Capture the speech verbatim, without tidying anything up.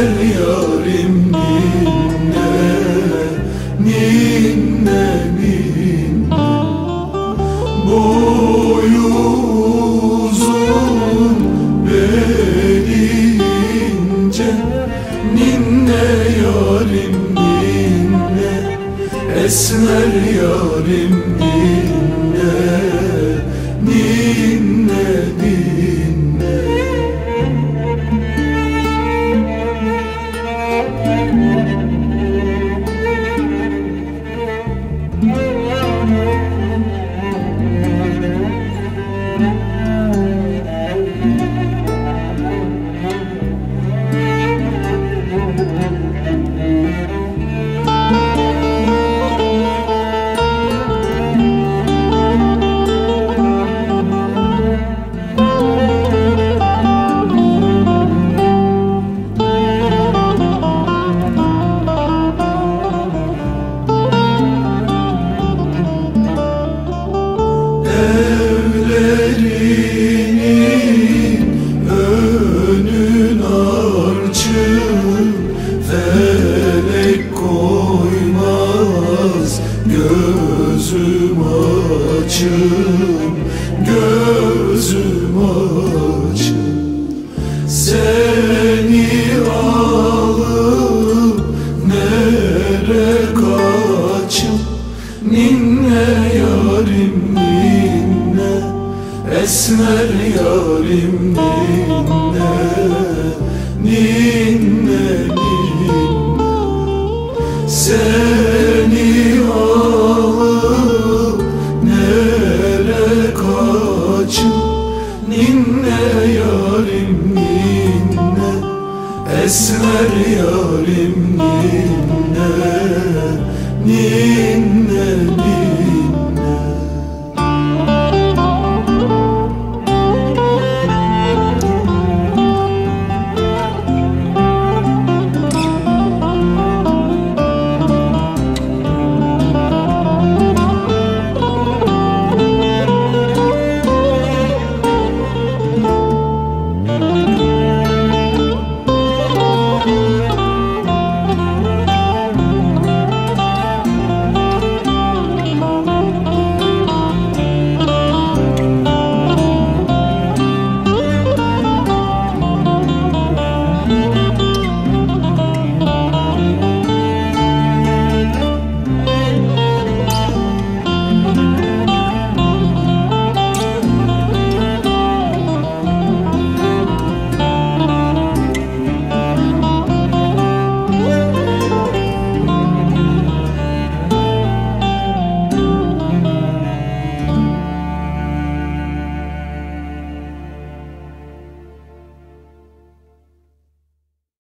Esmer yarim ninne, ninne, ninne. Boyu uzun, beli ince, ninne yarim ninne. Esmer yarim ninne, ninne, ninne. Evlerinin önün açık, felek koymaz gözüm açık, gözüm açık. Seni alıp nere kaçım, ninne yarim ninne. Esmer yarim ninne, ninne, ninne. Seni alıp nere kaçım, ninne yarim ninne. Esmer yarim ninne, ninne, ninne.